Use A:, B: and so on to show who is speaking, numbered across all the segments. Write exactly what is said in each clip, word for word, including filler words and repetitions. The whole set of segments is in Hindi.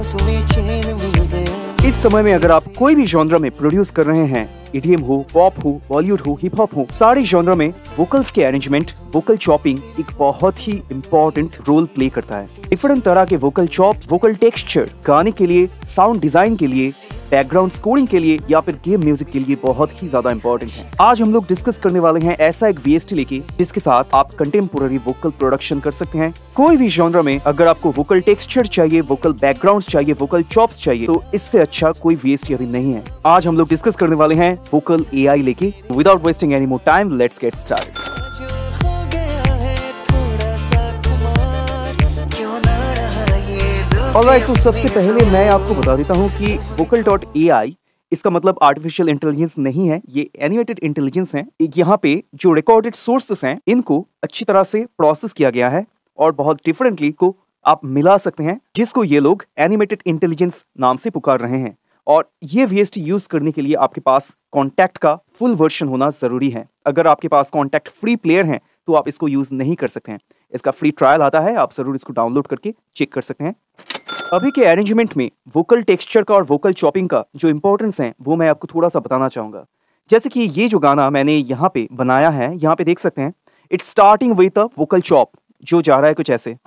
A: इस समय में अगर आप कोई भी जॉनर में प्रोड्यूस कर रहे हैं, ईडीएम हो, पॉप हो, बॉलीवुड हो, हिप हॉप हो, सारे जॉनर में वोकल्स के अरेंजमेंट, वोकल चॉपिंग एक बहुत ही इम्पोर्टेंट रोल प्ले करता है। डिफरेंट तरह के वोकल चॉप्स, वोकल टेक्सचर गाने के लिए, साउंड डिजाइन के लिए, बैकग्राउंड स्कोरिंग के लिए या फिर गेम म्यूजिक के लिए बहुत ही ज्यादा इंपॉर्टेंट है। आज हम लोग डिस्कस करने वाले हैं ऐसा एक वीएसटी लेके जिसके साथ आप कंटेम्पोररी वोकल प्रोडक्शन कर सकते हैं। कोई भी जॉनर में अगर आपको वोकल टेक्सचर चाहिए, वोकल बैकग्राउंड चाहिए, वोकल चॉप्स चाहिए, तो इससे अच्छा कोई वीएसटी अभी नहीं है। आज हम लोग डिस्कस करने वाले हैं वोकल एआई लेके। Without wasting any more time, let's get started. Alright, तो सबसे पहले मैं आपको बता देता हूँ कि वोकल डॉट ए आई इसका मतलब आर्टिफिशियल इंटेलिजेंस नहीं है, ये एनिमेटेड इंटेलिजेंस है। यहाँ पे जो रिकॉर्डेड सोर्सेस हैं इनको अच्छी तरह से प्रोसेस किया गया है और बहुत डिफरेंटली को आप मिला सकते हैं, जिसको ये लोग एनिमेटेड इंटेलिजेंस नाम से पुकार रहे हैं। और ये वीएसटी यूज करने के लिए आपके पास कॉन्टैक्ट का फुल वर्जन होना जरूरी है। अगर आपके पास कॉन्टैक्ट फ्री प्लेयर है तो आप इसको यूज नहीं कर सकते हैं। इसका फ्री ट्रायल आता है, आप जरूर इसको डाउनलोड करके चेक कर सकते हैं। अभी के अरेंजमेंट में वोकल टेक्सचर का और वोकल चॉपिंग का जो इंपॉर्टेंस है वो मैं आपको थोड़ा सा बताना चाहूंगा। जैसे कि ये जो गाना मैंने यहाँ पे बनाया है, यहाँ पे देख सकते हैं, it's starting with a vocal chop जो जा रहा है कुछ ऐसे।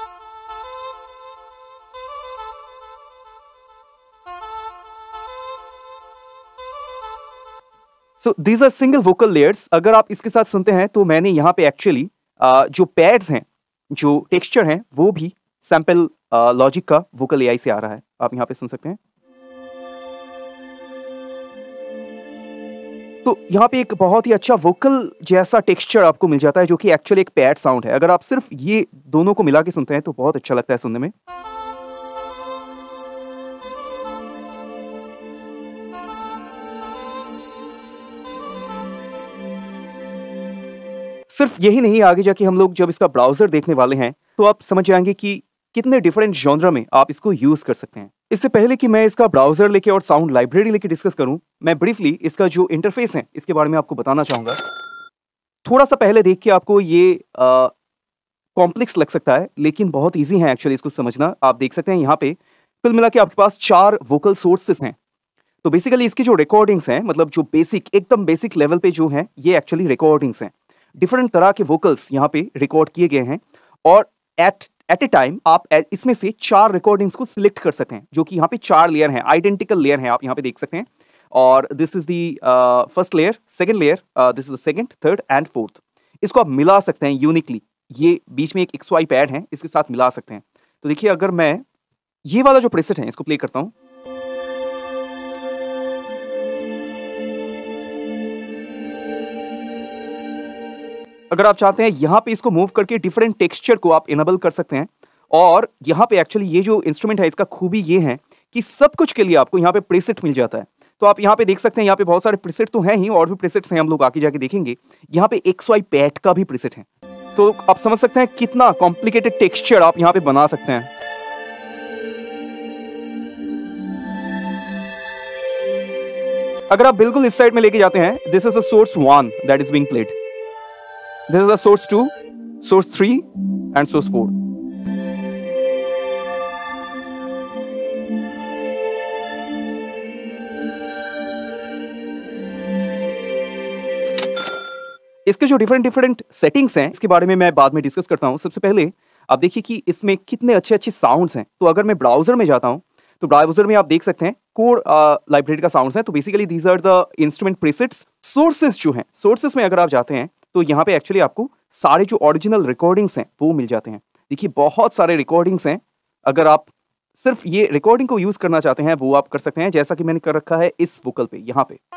A: So these are single vocal layers. अगर आप इसके साथ सुनते हैं तो मैंने यहाँ पे एक्चुअली जो पैड्स हैं, जो टेक्सचर हैं, वो भी सैंपल लॉजिक का वोकल एआई से आ रहा है। आप यहाँ पे सुन सकते हैं। तो यहाँ पे एक बहुत ही अच्छा वोकल जैसा टेक्सचर आपको मिल जाता है जो कि एक्चुअली एक पैड साउंड है। अगर आप सिर्फ ये दोनों को मिला के सुनते हैं तो बहुत अच्छा लगता है सुनने में। सिर्फ यही नहीं, आगे जाके हम लोग जब इसका ब्राउजर देखने वाले हैं तो आप समझ जाएंगे कि कितने डिफरेंट जॉनर में आप इसको यूज कर सकते हैं। इससे पहले कि मैं इसका ब्राउजर लेके और साउंड लाइब्रेरी लेके डिस्कस करूं, मैं ब्रीफली इसका जो इंटरफेस है इसके बारे में आपको बताना चाहूंगा। थोड़ा सा पहले देख के आपको ये कॉम्प्लेक्स लग सकता है, लेकिन बहुत इजी है एक्चुअली इसको समझना। आप देख सकते हैं यहाँ पे कुल मिला के आपके पास चार वोकल सोर्सेस हैं। तो बेसिकली इसकी जो रिकॉर्डिंग्स हैं, मतलब जो बेसिक एकदम बेसिक लेवल पे जो है, ये एक्चुअली रिकॉर्डिंग्स हैं। डिफरेंट तरह के वोकल्स यहाँ पे रिकॉर्ड किए गए हैं और एट एट ए टाइम आप इसमें से चार रिकॉर्डिंग्स को सिलेक्ट कर सकते हैं, जो कि यहाँ पे चार लेयर हैं, आइडेंटिकल लेयर हैं, आप यहाँ पे देख सकते हैं। और this is the first layer, second layer, this is the second, third and fourth. इसको आप मिला सकते हैं यूनिकली। ये बीच में एक एक्स वाई पैड है, इसके साथ मिला सकते हैं। तो देखिए, अगर मैं ये वाला जो प्रेसेट है इसको प्ले करता हूँ, अगर आप चाहते हैं यहाँ पे इसको मूव करके डिफरेंट टेक्सचर को आप इनेबल कर सकते हैं। और यहाँ पे एक्चुअली ये जो इंस्ट्रूमेंट है इसका खूबी ये है कि सब कुछ के लिए आपको यहाँ पे प्रीसेट मिल जाता है। तो आप यहाँ पे देख सकते हैं, यहाँ पे बहुत सारे प्रीसेट तो हैं ही, और भी प्रीसेट्स हैं, हम लोग आगे जाके देखेंगे। यहाँ पे एक्स वाई पैड का भी प्रीसेट है। तो आप समझ सकते हैं कितना कॉम्प्लिकेटेड टेक्सचर आप यहाँ पे बना सकते हैं। अगर आप बिल्कुल इस साइड में लेके जाते हैं, this is the source one that is being played, this is the source two, source three and source four. इसके जो डिफरेंट डिफरेंट सेटिंग्स हैं इसके बारे में मैं बाद में डिस्कस करता हूं। सबसे पहले आप देखिए कि इसमें कितने अच्छे अच्छे साउंड्स हैं। तो अगर मैं ब्राउजर में जाता हूं तो ब्राउजर में आप देख सकते हैं कोर लाइब्रेरी का साउंड्स हैं। तो basically these are the instrument presets. Sources जो हैं, सोर्सेस में अगर आप जाते हैं तो यहाँ पे एक्चुअली आपको सारे जो ओरिजिनल रिकॉर्डिंग्स हैं वो मिल जाते हैं। देखिए, बहुत सारे रिकॉर्डिंग्स हैं। अगर आप सिर्फ ये रिकॉर्डिंग को यूज करना चाहते हैं वो आप कर सकते हैं, जैसा कि मैंने कर रखा है इस वोकल पे। यहाँ पे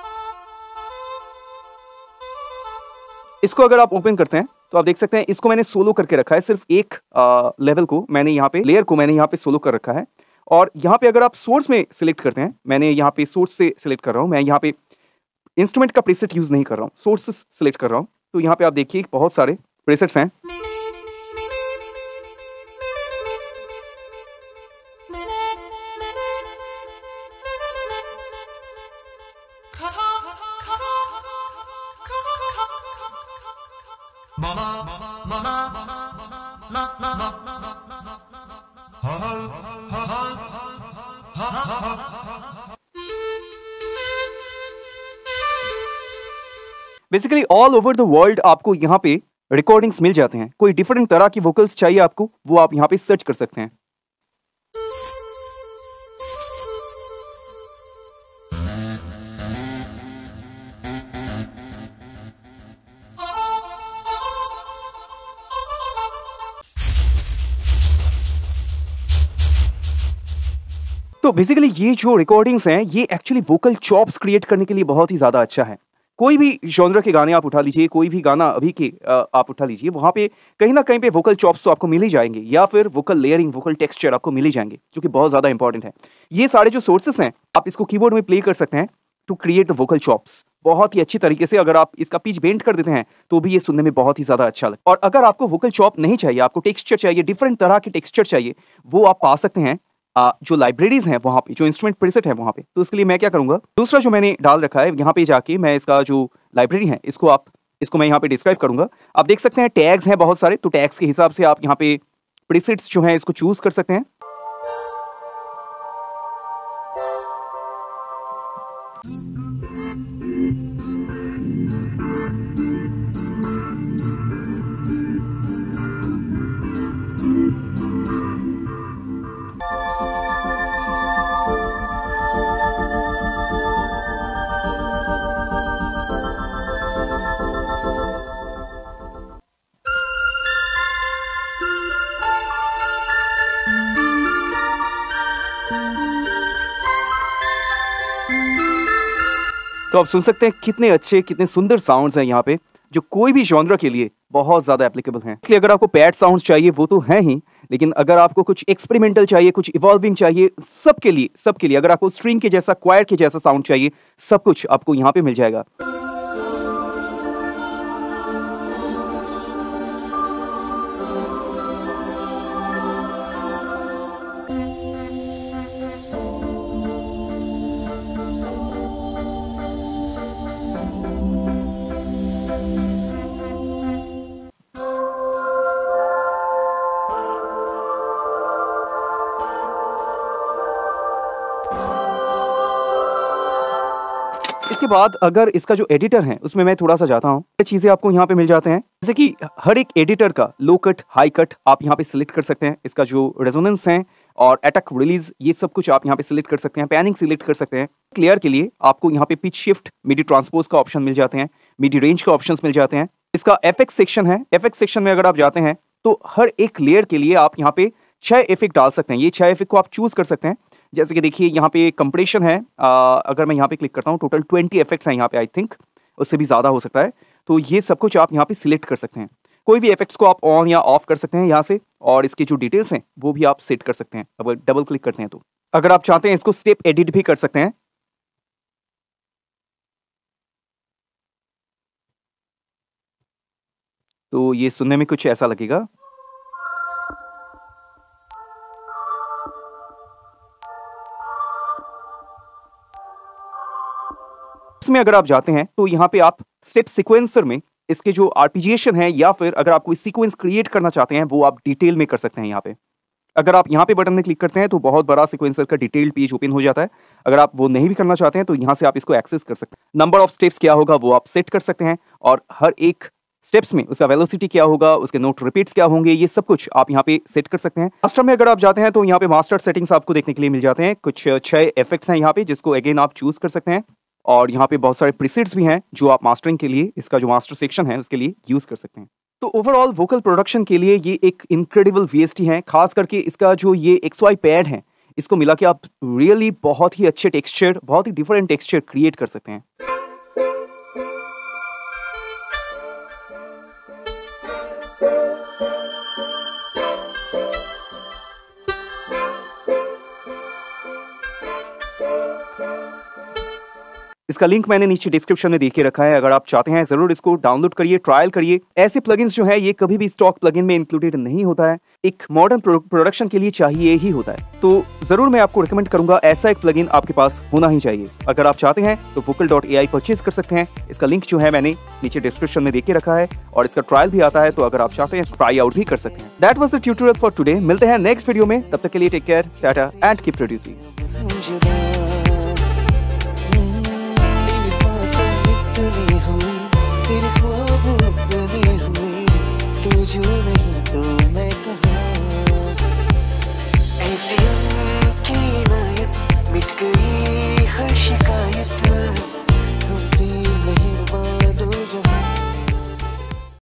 A: इसको अगर आप ओपन करते हैं तो आप देख सकते हैं इसको मैंने सोलो करके रखा है। सिर्फ एक आ, लेवल को मैंने यहाँ पे, लेयर को मैंने यहाँ पे सोलो कर रखा है। और यहाँ पे अगर आप सोर्स में सिलेक्ट करते हैं, मैंने यहाँ पे सोर्स से सिलेक्ट कर रहा हूँ, मैं यहाँ पे इंस्ट्रूमेंट का प्रीसेट यूज नहीं कर रहा हूँ, सोर्सेस सिलेक्ट कर रहा हूँ। तो यहाँ पे आप देखिए बहुत सारे प्रीसेट्स हैं। Basically all over the world आपको यहाँ पे रिकॉर्डिंग्स मिल जाते हैं। कोई डिफरेंट तरह की वोकल्स चाहिए आपको, वो आप यहाँ पे सर्च कर सकते हैं। तो बेसिकली ये जो रिकॉर्डिंग्स हैं ये एक्चुअली वोकल चॉप्स क्रिएट करने के लिए बहुत ही ज़्यादा अच्छा है। कोई भी जॉनर के गाने आप उठा लीजिए, कोई भी गाना अभी के आप उठा लीजिए, वहाँ पे कहीं ना कहीं पे वोकल चॉप्स तो आपको मिल ही जाएंगे, या फिर वोकल लेयरिंग, वोकल टेक्सचर आपको मिल ही जाएंगे, जो कि बहुत ज़्यादा इंपॉर्टेंट है। ये सारे जो सोर्सेस हैं आप इसको कीबोर्ड में प्ले कर सकते हैं to create the vocal chops बहुत ही अच्छी तरीके से। अगर आप इसका पिच बेंड कर देते हैं तो भी ये सुनने में बहुत ही ज़्यादा अच्छा लगता है। और अगर आपको वोकल चॉप नहीं चाहिए, आपको टेक्सचर चाहिए, डिफरेंट तरह के टेक्सचर चाहिए, वो आप पा सकते हैं जो लाइब्रेरीज हैं वहाँ पे, जो इंस्ट्रूमेंट प्रीसेट है वहाँ पे। तो इसके लिए मैं क्या करूँगा, दूसरा जो मैंने डाल रखा है यहाँ पे जाके मैं इसका जो लाइब्रेरी है इसको आप इसको मैं यहाँ पे डिस्क्राइब करूँगा। आप देख सकते हैं टैग्स हैं बहुत सारे, तो टैग्स के हिसाब से आप यहाँ पे प्रीसेट्स जो हैं इसको चूज कर सकते हैं। तो आप सुन सकते हैं कितने अच्छे, कितने सुंदर साउंड्स हैं यहाँ पे, जो कोई भी जॉनर के लिए बहुत ज़्यादा एप्लीकेबल हैं। इसलिए अगर आपको पैड साउंड्स चाहिए वो तो हैं ही, लेकिन अगर आपको कुछ एक्सपेरिमेंटल चाहिए, कुछ इवॉल्विंग चाहिए, सबके लिए सबके लिए अगर आपको स्ट्रिंग के जैसा, क्वायर के जैसा साउंड चाहिए, सब कुछ आपको यहाँ पे मिल जाएगा। इसके बाद अगर इसका जो एडिटर है उसमें मैं थोड़ा सा जाता हूँ, ये चीज़ें आपको यहाँ पे मिल जाते हैं, जैसे कि हर एक एडिटर का लो कट, हाई कट आप यहाँ पे सिलेक्ट कर सकते हैं। इसका जो रेजोनेंस है और अटैक रिलीज, ये सब कुछ आप यहाँ पे सिलेक्ट कर सकते हैं। पैनिंग सिलेक्ट कर सकते हैं। क्लियर के लिए आपको यहाँ पे पिच शिफ्ट, मिडी ट्रांसपोज का ऑप्शन मिल जाते हैं, मिडी रेंज का ऑप्शन मिल जाते हैं। इसका एफएक्स सेक्शन है, एफएक्स सेक्शन में अगर आप जाते हैं तो हर एक लेयर के लिए आप यहाँ पे छह इफेक्ट डाल सकते हैं। ये छह इफेक्ट को आप चूज कर सकते हैं। जैसे कि देखिए यहाँ पे कंप्रेशन है, आ, अगर मैं यहाँ पे क्लिक करता हूँ, टोटल ट्वेंटी इफेक्ट्स हैं यहाँ पे, आई थिंक उससे भी ज़्यादा हो सकता है। तो ये सब कुछ आप यहाँ पे सिलेक्ट कर सकते हैं। कोई भी इफेक्ट्स को आप ऑन या ऑफ कर सकते हैं यहाँ से, और इसकी जो डिटेल्स हैं वो भी आप सेट कर सकते हैं अगर डबल क्लिक करते हैं तो। अगर आप चाहते हैं इसको स्टेप एडिट भी कर सकते हैं। तो ये सुनने में कुछ ऐसा लगेगा। इसमें अगर आप जाते हैं तो यहाँ पे आप स्टेप सीक्वेंसर में इसके जो आर्पिजिएशन है, या फिर अगर आप कोई सीक्वेंस क्रिएट करना चाहते हैं वो आप डिटेल में कर सकते हैं। यहाँ पे अगर आप यहाँ पे बटन में क्लिक करते हैं तो बहुत बड़ा सीक्वेंसर का डिटेल पेज ओपन हो जाता है। अगर आप वो नहीं भी करना चाहते हैं तो यहाँ से आप इसको एक्सेस कर सकते हैं। नंबर ऑफ स्टेप्स क्या होगा वो आप सेट कर सकते हैं, और हर एक स्टेप्स में उसका वेलोसिटी क्या होगा, उसके नोट रिपीट्स क्या होंगे, ये सब कुछ आप यहाँ पे सेट कर सकते हैं। मास्टर में अगर आप जाते हैं तो यहाँ पे मास्टर सेटिंग्स आपको देखने के लिए मिल जाते हैं। कुछ छह इफेक्ट्स हैं यहाँ पे जिसको अगेन आप चूज कर सकते हैं, और यहाँ पे बहुत सारे प्रीसेट्स भी हैं जो आप मास्टरिंग के लिए, इसका जो मास्टर सेक्शन है उसके लिए यूज कर सकते हैं। तो ओवरऑल वोकल प्रोडक्शन के लिए ये एक इनक्रेडिबल वीएसटी है। खास करके इसका जो ये एक्स वाई पैड है, इसको मिला के आप रियली बहुत ही अच्छे टेक्सचर, बहुत ही डिफरेंट टेक्सचर क्रिएट कर सकते हैं। इसका लिंक मैंने नीचे डिस्क्रिप्शन में देके रखा है। अगर आप चाहते हैं जरूर इसको डाउनलोड करिए, ट्रायल करिए। ऐसे प्लगइन्स जो है ये कभी भी स्टॉक प्लगइन में इंक्लूडेड नहीं होता है, एक मॉडर्न प्रोडक्शन के लिए चाहिए ही होता है। तो जरूर मैं आपको रिकमेंड करूंगा ऐसा एक प्लगइन आपके पास होना ही चाहिए। अगर आप चाहते हैं तो vocal dot A I purchase कर सकते हैं। इसका लिंक जो है मैंने नीचे डिस्क्रिप्शन में देके रखा है, और इसका ट्रायल भी आता है, तो अगर आप चाहते हैं ट्राई आउट भी कर सकते हैं। That was the tutorial for today. मिलते हैं नेक्स्ट वीडियो में, तब तक के लिए take care, ta-ta and keep producing.
B: नयन की इनायत मिट गई हर शिकायत।